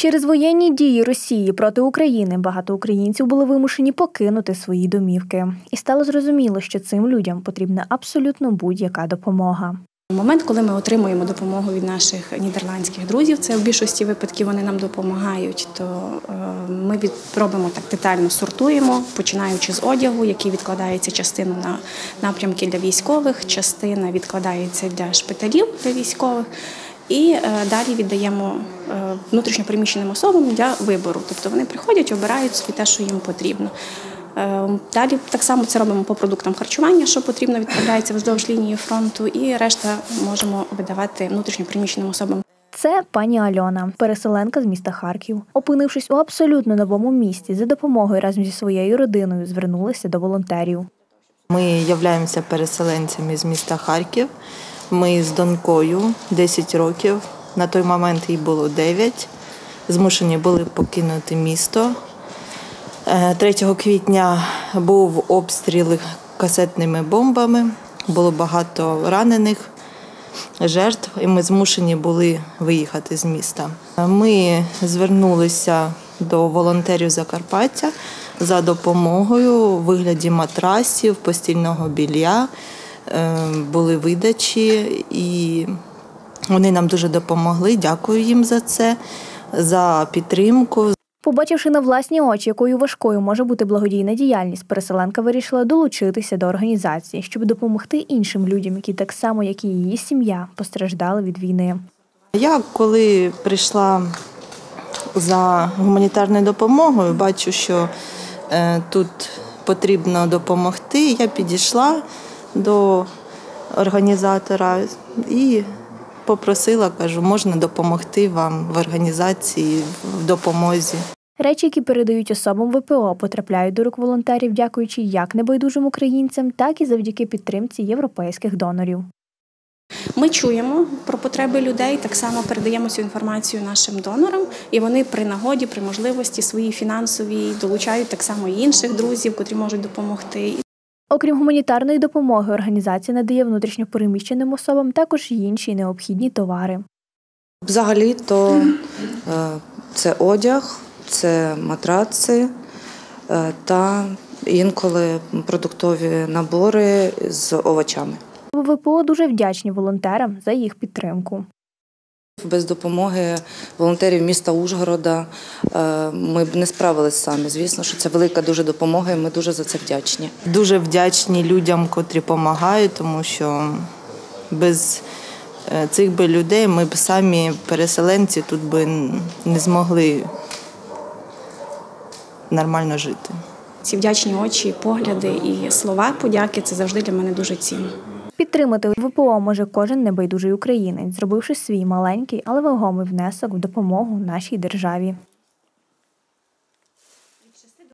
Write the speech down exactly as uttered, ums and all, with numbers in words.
Через воєнні дії Росії проти України багато українців були вимушені покинути свої домівки. І стало зрозуміло, що цим людям потрібна абсолютно будь-яка допомога. У момент, коли ми отримуємо допомогу від наших нідерландських друзів, це в більшості випадків вони нам допомагають, то ми робимо так, детально сортуємо, починаючи з одягу, який відкладається частину на напрямки для військових, частина відкладається для шпиталів для військових. І далі віддаємо внутрішньопереміщеним особам для вибору. Тобто вони приходять, обирають собі те, що їм потрібно. Далі так само це робимо по продуктам харчування, що потрібно, відправляється вздовж лінії фронту, і решта можемо видавати внутрішньопереміщеним особам. Це пані Альона, переселенка з міста Харків. Опинившись у абсолютно новому місті, за допомогою разом зі своєю родиною звернулися до волонтерів. Ми являємося переселенцями з міста Харків. Ми з донькою десять років, на той момент їй було дев'ять, змушені були покинути місто. третього квітня був обстріл касетними бомбами, було багато ранених, жертв, і ми змушені були виїхати з міста. Ми звернулися до волонтерів Закарпаття за допомогою у вигляді матрасів, постільного білья. Були видачі, і вони нам дуже допомогли. Дякую їм за це, за підтримку. Побачивши на власні очі, якою важкою може бути благодійна діяльність, переселенка вирішила долучитися до організації, щоб допомогти іншим людям, які так само, як і її сім'я, постраждали від війни. Я, коли прийшла за гуманітарною допомогою, бачу, що тут потрібно допомогти, я підійшла до організатора і попросила, кажу, можна допомогти вам в організації, в допомозі. Речі, які передають особам ВПО, потрапляють до рук волонтерів, дякуючи як небайдужим українцям, так і завдяки підтримці європейських донорів. Ми чуємо про потреби людей, так само передаємо цю інформацію нашим донорам, і вони при нагоді, при можливості свої фінансові долучають так само і інших друзів, котрі можуть допомогти. Окрім гуманітарної допомоги, організація надає внутрішньопереміщеним особам також й інші необхідні товари. Взагалі-то це одяг, це матраци та інколи продуктові набори з овочами. ВПО дуже вдячні волонтерам за їх підтримку. Без допомоги волонтерів міста Ужгорода ми б не справилися самі. Звісно, що це велика дуже допомога, і ми дуже за це вдячні. Дуже вдячні людям, котрі допомагають, тому що без цих би людей ми б самі, переселенці, тут би не змогли нормально жити. Ці вдячні очі, погляди і слова подяки – це завжди для мене дуже цінно. Підтримати ВПО може кожен небайдужий українець, зробивши свій маленький, але вагомий внесок в допомогу нашій державі.